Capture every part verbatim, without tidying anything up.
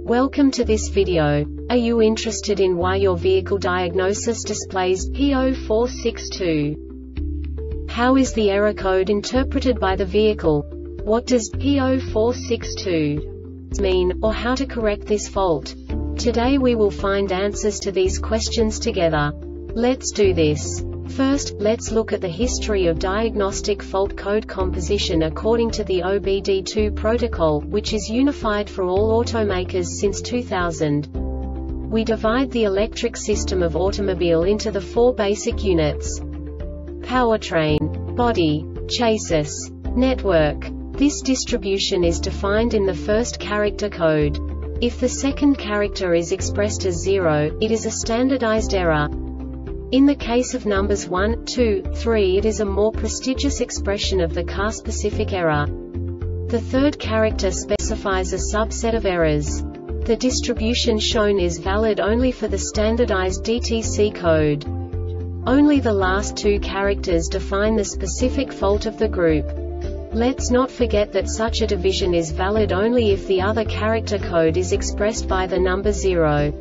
Welcome to this video. Are you interested in why your vehicle diagnosis displays P zero four six two? How is the error code interpreted by the vehicle? What does P zero four six two mean, or how to correct this fault? Today we will find answers to these questions together. Let's do this. First, let's look at the history of diagnostic fault code composition according to the O B D two protocol, which is unified for all automakers since two thousand. We divide the electric system of automobile into the four basic units: powertrain, body, chassis, network. This distribution is defined in the first character code. If the second character is expressed as zero, it is a standardized error. In the case of numbers one, two, three, it is a more prestigious expression of the car-specific error. The third character specifies a subset of errors. The distribution shown is valid only for the standardized D T C code. Only the last two characters define the specific fault of the group. Let's not forget that such a division is valid only if the other character code is expressed by the number zero.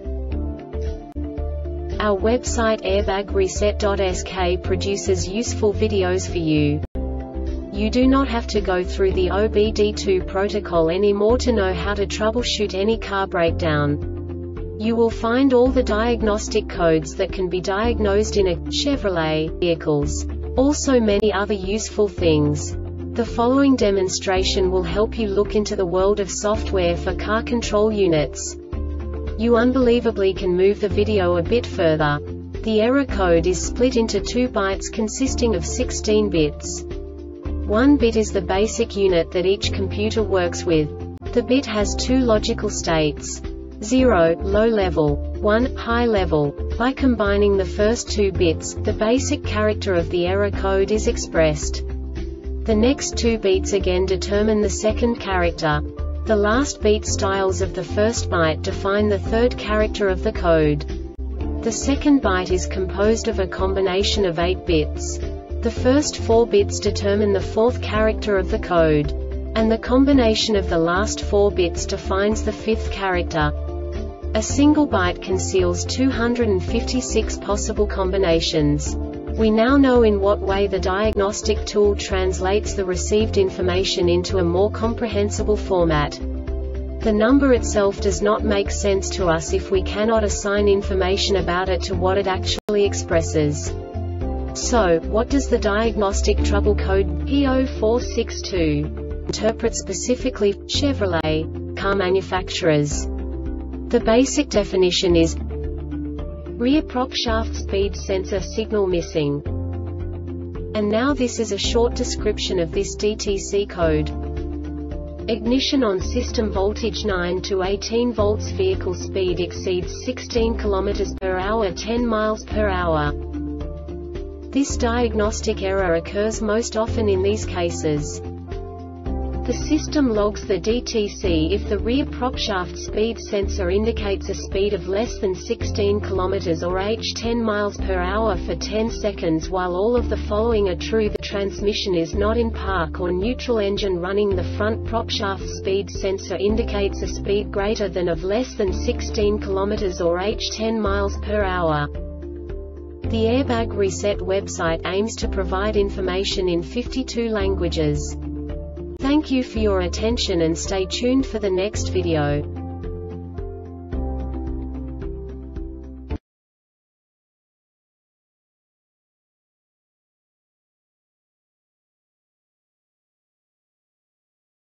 Our website airbag reset dot S K produces useful videos for you. You do not have to go through the O B D two protocol anymore to know how to troubleshoot any car breakdown. You will find all the diagnostic codes that can be diagnosed in a Chevrolet vehicles. Also many other useful things. The following demonstration will help you look into the world of software for car control units. You unbelievably can move the video a bit further. The error code is split into two bytes consisting of sixteen bits. One bit is the basic unit that each computer works with. The bit has two logical states: zero, low level, one, high level. By combining the first two bits, the basic character of the error code is expressed. The next two bits again determine the second character. The last beat styles of the first byte define the third character of the code. The second byte is composed of a combination of eight bits. The first four bits determine the fourth character of the code. And the combination of the last four bits defines the fifth character. A single byte conceals two hundred fifty-six possible combinations. We now know in what way the diagnostic tool translates the received information into a more comprehensible format. The number itself does not make sense to us if we cannot assign information about it to what it actually expresses. So, what does the diagnostic trouble code P zero four six two interpret specifically for Chevrolet car manufacturers? The basic definition is rear prop shaft speed sensor signal missing. And now this is a short description of this D T C code. Ignition on system voltage nine to eighteen volts. Vehicle speed exceeds sixteen kilometers per hour, ten miles per hour. This diagnostic error occurs most often in these cases. The system logs the D T C if the rear prop shaft speed sensor indicates a speed of less than sixteen kilometers or h ten miles per hour for ten seconds. While all of the following are true, the transmission is not in park or neutral, engine running, the front prop shaft speed sensor indicates a speed greater than of less than sixteen kilometers or h ten miles per hour. The Airbag Reset website aims to provide information in fifty-two languages. Thank you for your attention and stay tuned for the next video.